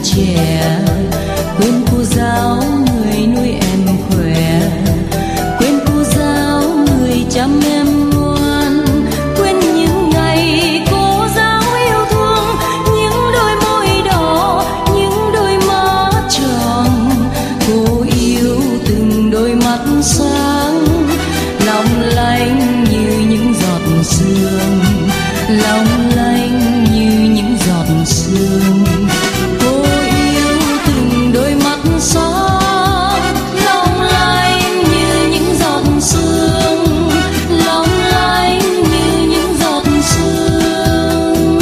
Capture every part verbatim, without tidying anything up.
trẻ, quên cô giáo người nuôi em khỏe, quên cô giáo người chăm em ngoan, quên những ngày cô giáo yêu thương, những đôi môi đỏ, những đôi má tròn. Cô yêu từng đôi mắt sáng, long lanh như những giọt sương, long lanh như những giọt sương. Cô yêu từng đôi mắt sáng, long lanh như những giọt sương, long lanh như những giọt sương.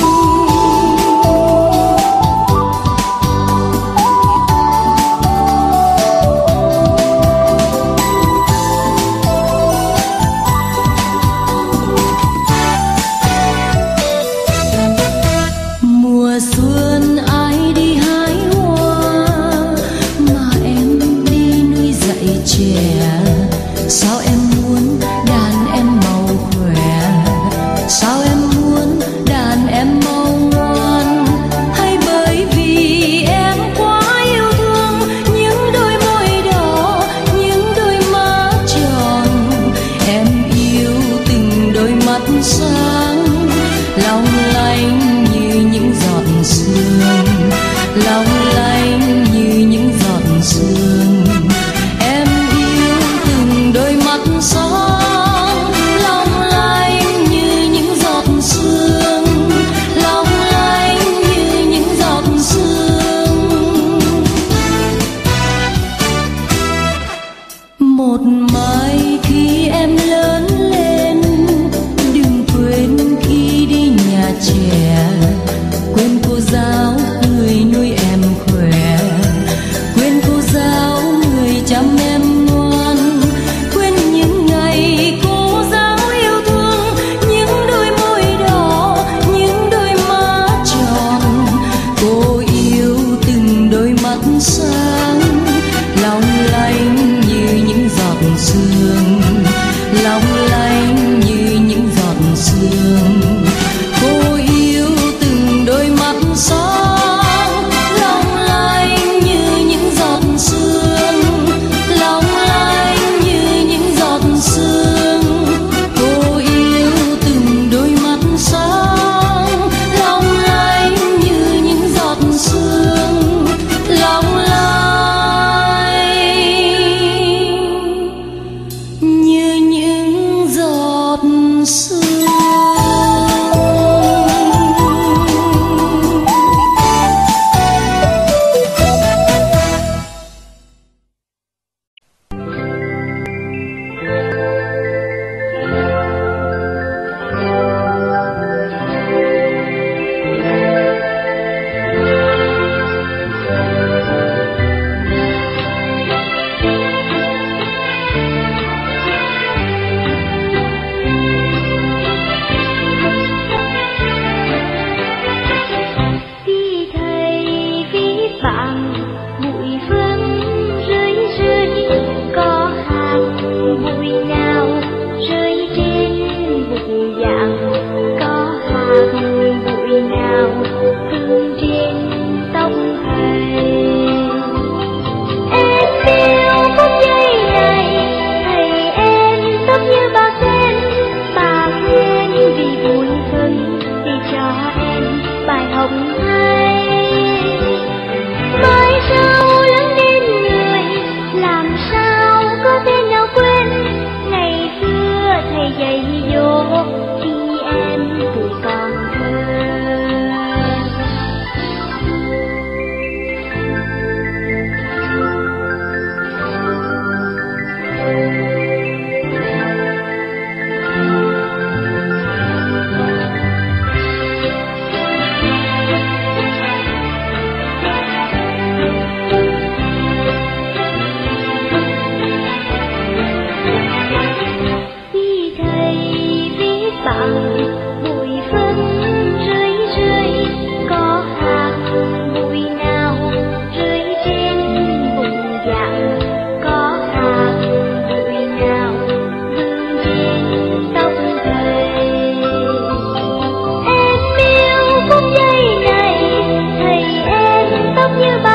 Mùa xuân ai đi hái hoa, mà em đi nuôi dạy trẻ. Sao em muốn đàn em mau khỏe, sao em muốn đàn em mau ngoan, hay bởi vì em quá yêu thương những đôi môi đỏ, những đôi má tròn. Em yêu từng đôi mắt sáng, long lanh như những giọt sương, long lanh như những giọt sương. Em yêu từng đôi mắt sáng, long lanh như những giọt sương, long lanh như những giọt sương. Một mai khi em lớn lên, đừng quên khi đi nhà trẻ, quên cô giáo người nuôi em khỏe, quên cô giáo người chăm em ngoan, quên những ngày cô giáo yêu thương, những đôi môi đỏ, những đôi má tròn. Cô yêu từng đôi mắt sáng, long lanh như những giọt sương, long lanh như những giọt sương. Cô yêu từng đôi mắt sáng, long lanh như những giọt sương, long lanh như những giọt sương. Cô yêu từng đôi mắt sáng, long lanh như những giọt sương, long lanh như những giọt sương. Như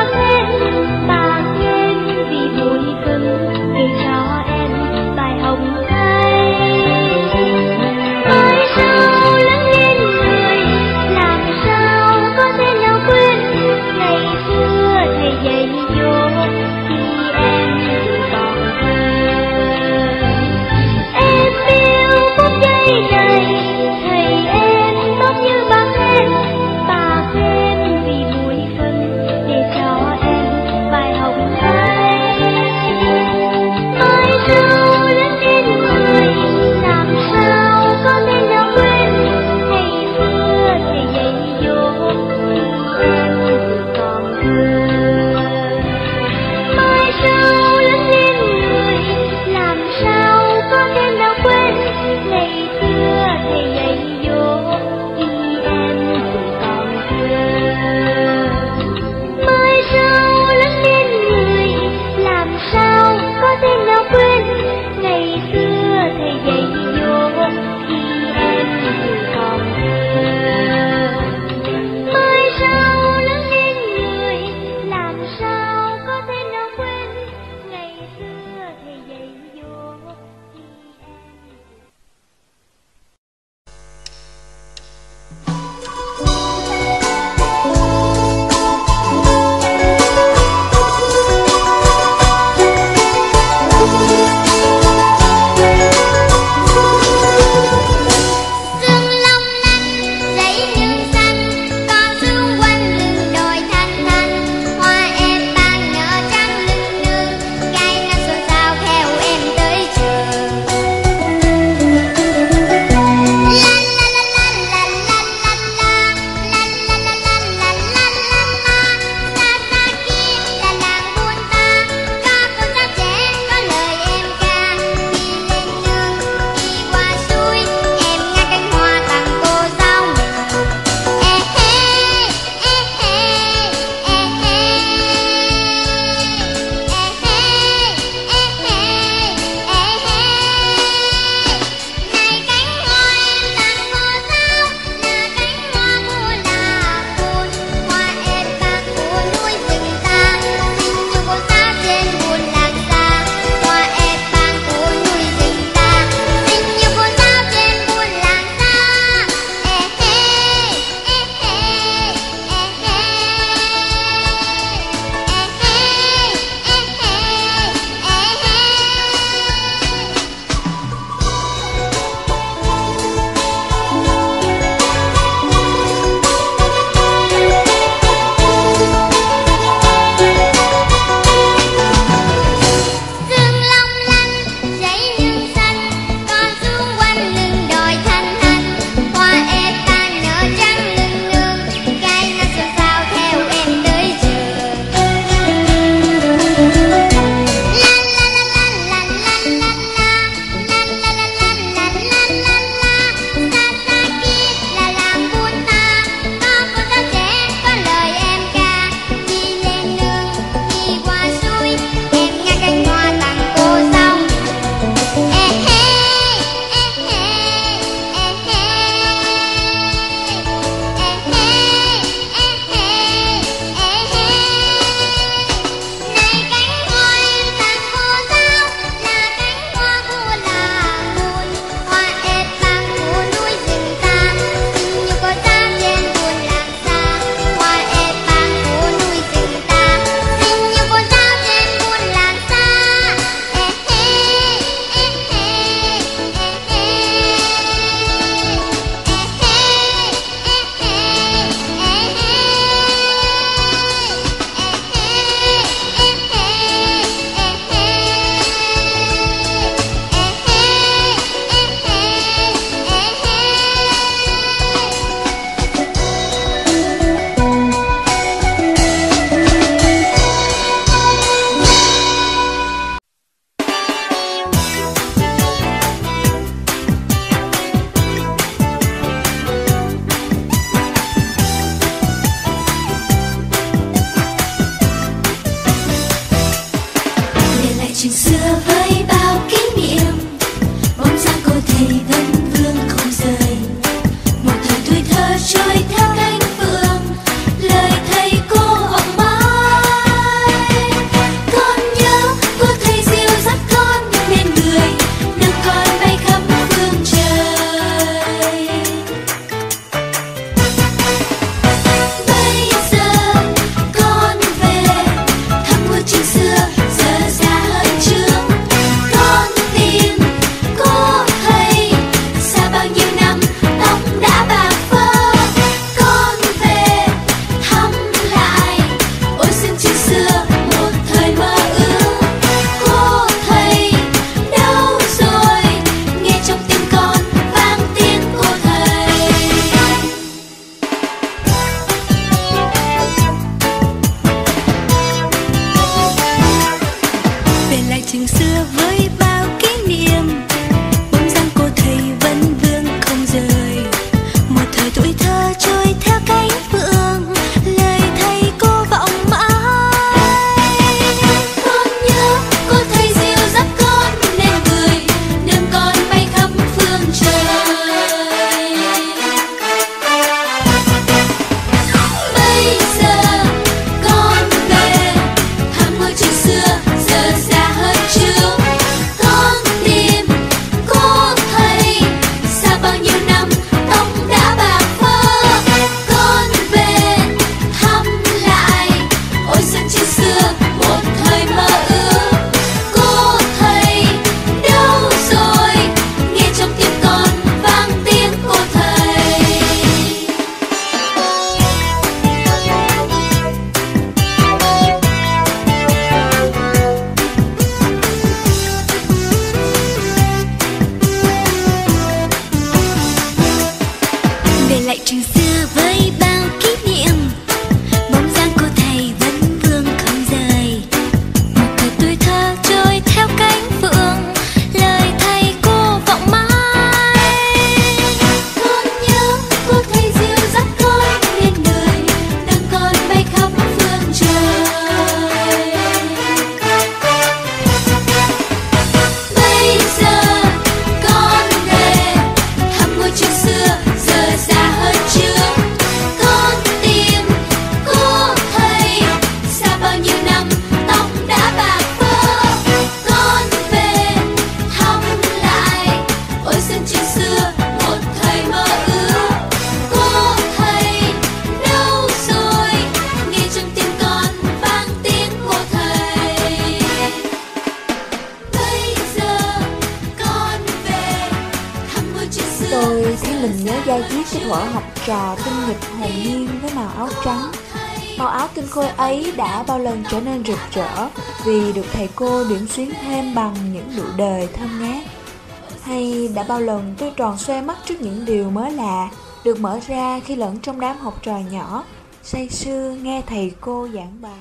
Trò tinh nghịch hồn nhiên với màu áo trắng. Màu áo tinh khôi ấy đã bao lần trở nên rực rỡ vì được thầy cô điểm xuyến thêm bằng những nụ đời thơm ngát. Hay đã bao lần tôi tròn xoe mắt trước những điều mới lạ được mở ra khi lẫn trong đám học trò nhỏ say sưa nghe thầy cô giảng bài.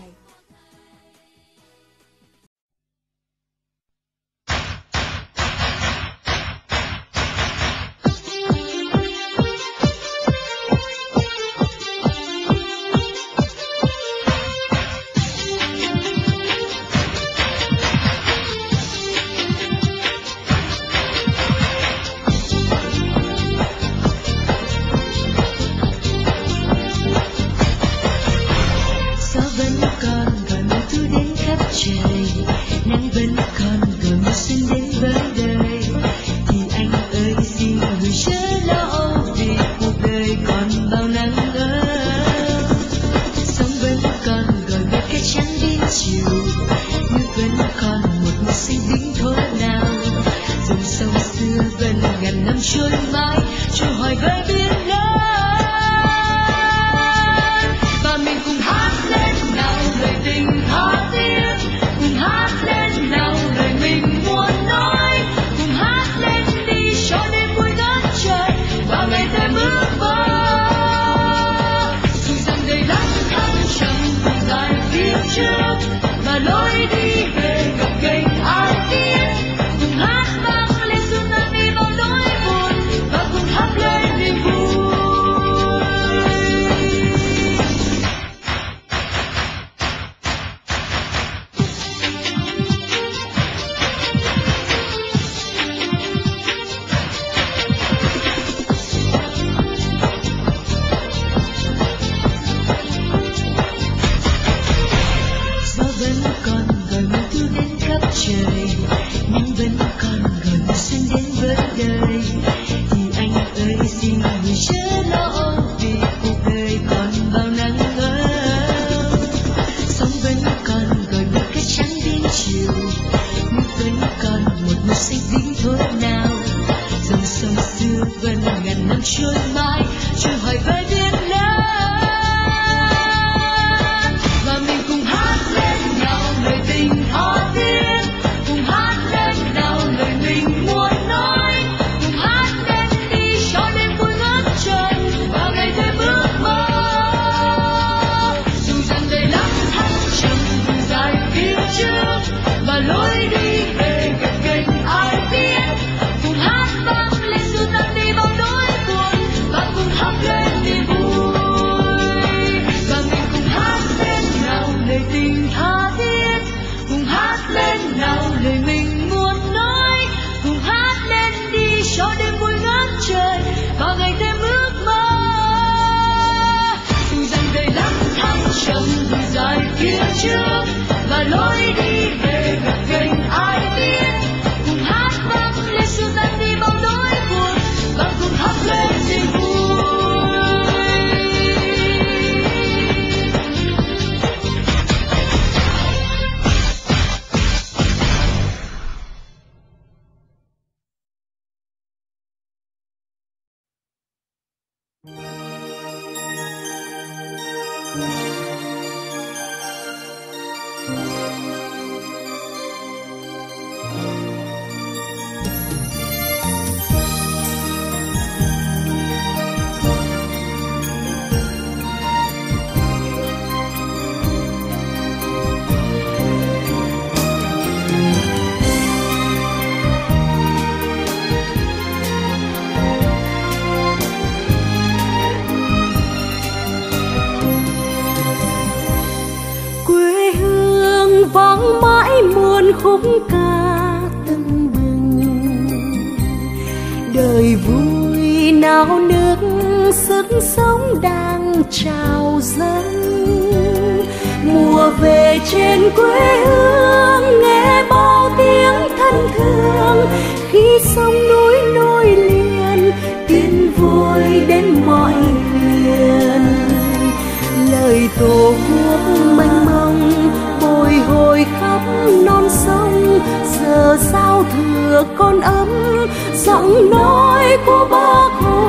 vang mãi muôn khúc ca tưng bừng. Đời vui nao nức sức sống đang trào dâng. Mùa về trên quê hương nghe bao tiếng thân thương. Khi sông núi nối liền tin vui đến mọi miền. Lời tổ quốc mênh mông bồi hồi khắp non sông. Giờ giao thừa con ấm giọng nói của Bác Hồ.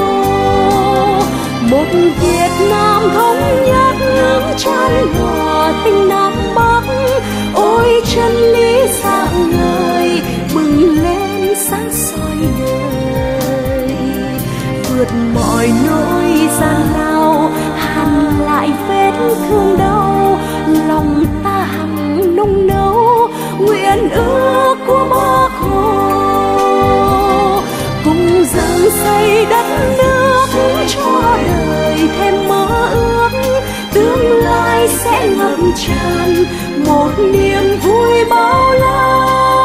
Một Việt Nam thống nhất chan hòa tình Nam Bắc. Ôi chân lý sáng ngời bừng lên sáng soi đời. Vượt mọi nỗi gian lao hàn lại vết thương đau. Lòng ta hằng nung nấu nguyện ước của Bác Hồ. Cùng dâng xây đất nước cho đời thêm mơ ước. Tương lai sẽ ngập tràn một niềm vui bao la.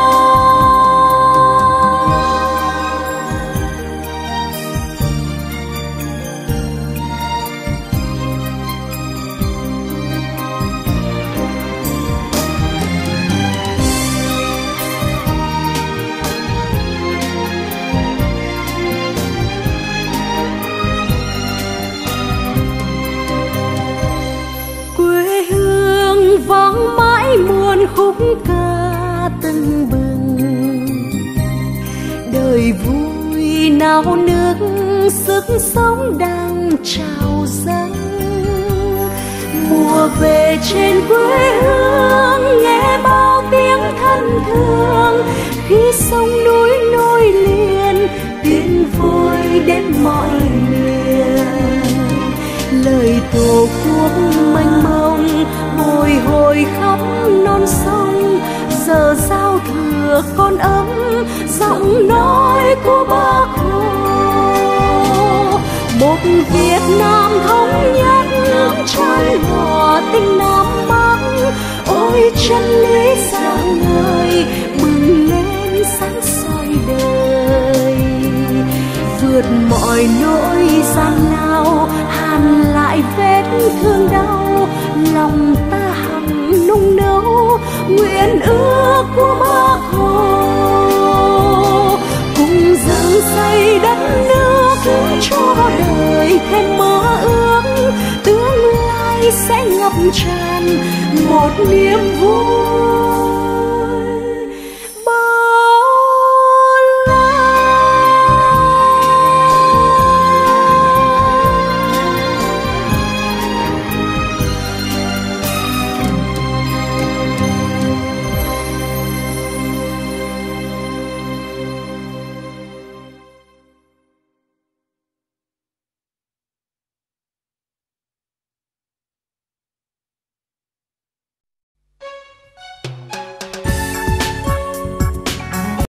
Vang mãi muôn khúc ca tưng bừng. Đời vui nao nức sức sống đang trào dâng. Mùa về trên quê hương nghe bao tiếng thân thương. Khi sông núi nối liền tin vui đến mọi miền. Lời tổ quốc mênh mông bồi hồi khắp non sông. Giờ giao thừa con ấm giọng nói của Bác Hồ. Một Việt Nam thống nhất chan hòa tình Nam Bắc. Ôi chân lý sáng ngời bừng lên sáng soi đời. Vượt mọi nỗi gian lao hàn lại vết thương đau. Lòng ta hằng nung nấu nguyện ước của Bác Hồ. Cùng dâng xây đất nước cho đời thêm mơ ước. Tương lai sẽ ngập tràn một niềm vui.